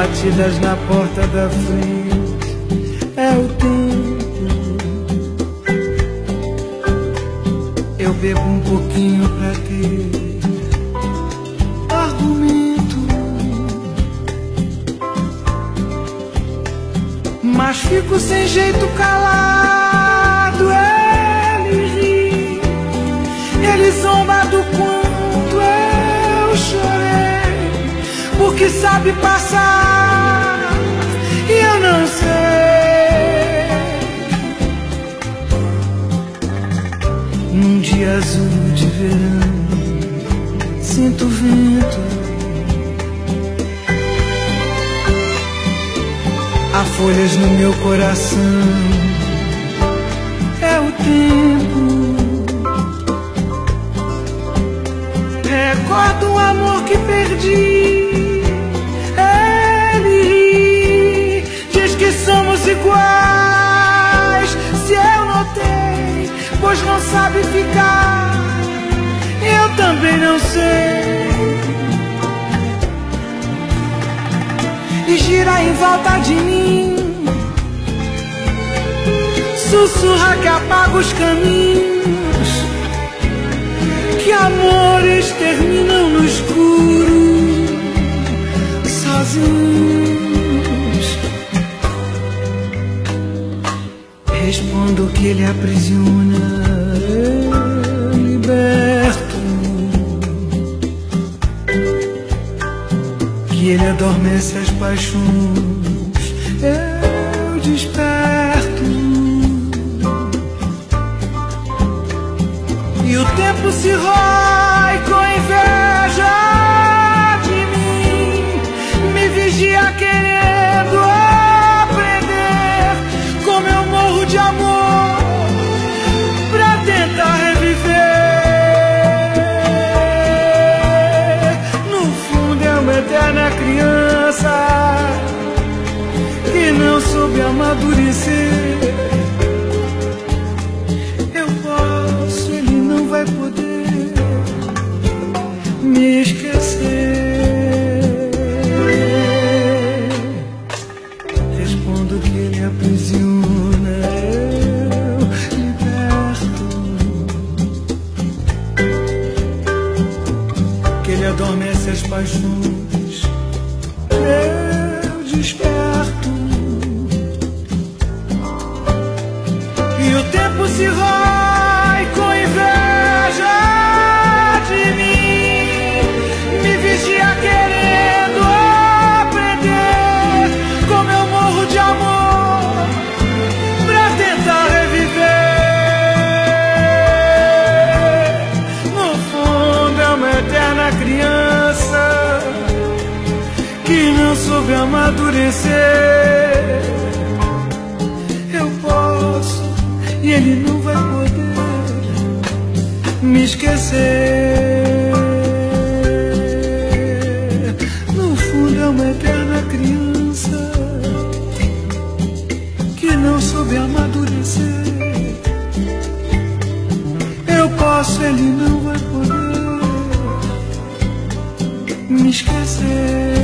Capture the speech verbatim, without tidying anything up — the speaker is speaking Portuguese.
batidas na porta da frente. É o tempo. Eu bebo um pouquinho pra ter argumento, mas fico sem jeito calado. Ele ri, ele zomba do quanto eu chorei, porque sabe passar e eu não sei. Num dia azul de verão, sinto o vento, há folhas no meu coração. É o tempo. Recordo o amor que perdi. Ele ri, diz que somos iguais. Se eu notei, pois não sabe ficar, eu também não sei. E gira em volta de mim, sussurra que apaga os caminhos, que amores terminam no escuro, sozinhos. Respondo que ele aprisiona, eu liberto, que ele adormece as paixões, eu desperto. E o tempo se rói com inveja de mim, me vigia querendo aprender como eu morro de amor pra tentar reviver. No fundo é uma eterna criança que não soube amadurecer. Eu posso, ele não vai poder me esquecer. Respondo que ele aprisiona, eu liberto, que ele adormece as paixões, eu desperto. E o tempo se rói com inveja de mim, me vigia querendo aprender como eu morro de amor pra tentar reviver. No fundo é uma eterna criança que não soube amadurecer. Eu posso e ele não vai poder me esquecer. No fundo é uma eterna criança que não soube amadurecer. Eu posso, ele não vai poder me esquecer.